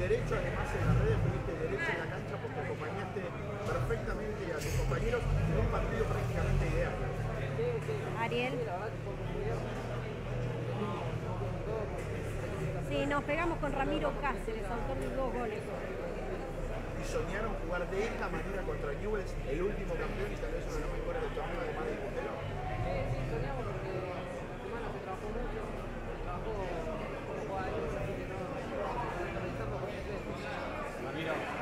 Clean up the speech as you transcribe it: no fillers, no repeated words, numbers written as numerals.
derecho, además en las redes fuiste derecho en la cancha porque acompañaste perfectamente a tus compañeros en un partido prácticamente ideal. Ariel. Sí, nos pegamos con Ramiro Cáceres, autor de 2 goles. Y soñaron jugar de esta manera contra Newell's, el último campeón y tal vez uno de los mejores del torneo, además del puntero. Sí, soñamos porque la semana se trabajó mucho, se trabajó como jugadores, así que no, estamos realizando por completo. Ramiro.